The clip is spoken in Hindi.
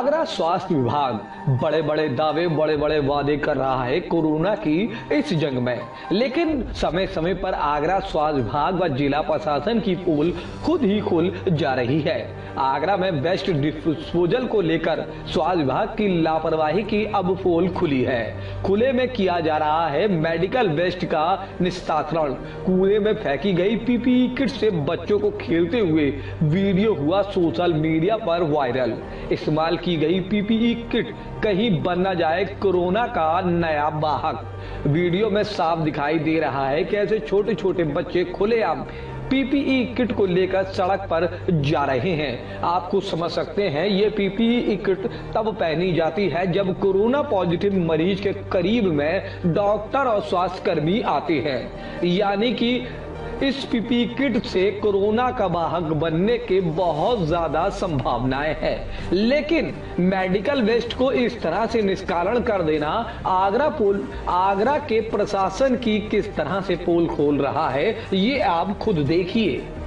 आगरा स्वास्थ्य विभाग बड़े बड़े दावे बड़े बड़े वादे कर रहा है कोरोना की इस जंग में, लेकिन समय समय पर आगरा स्वास्थ्य विभाग व जिला प्रशासन की पोल खुद ही खुल जा रही है। आगरा में वेस्ट डिस्पोजल को लेकर स्वास्थ्य विभाग की लापरवाही की अब पोल खुली है। खुले में किया जा रहा है मेडिकल वेस्ट का निस्तारण। कूड़े में फेंकी गई पीपीई किट से बच्चों को खेलते हुए वीडियो हुआ सोशल मीडिया पर वायरल। इस्तेमाल की गई पीपीई किट कहीं बन न जाए कोरोना का नया वाहक। वीडियो में साफ दिखाई दे रहा है कैसे छोटे छोटे बच्चे खुलेआम पीपीई किट को लेकर सड़क पर जा रहे हैं। आप खुद समझ सकते हैं, ये पीपीई किट तब पहनी जाती है जब कोरोना पॉजिटिव मरीज के करीब में डॉक्टर और स्वास्थ्य कर्मी आते हैं, यानी कि इस पीपीई किट से कोरोना का वाहक बनने के बहुत ज्यादा संभावनाएं हैं। लेकिन मेडिकल वेस्ट को इस तरह से निष्कारण कर देना आगरा के प्रशासन की किस तरह से पोल खोल रहा है, ये आप खुद देखिए।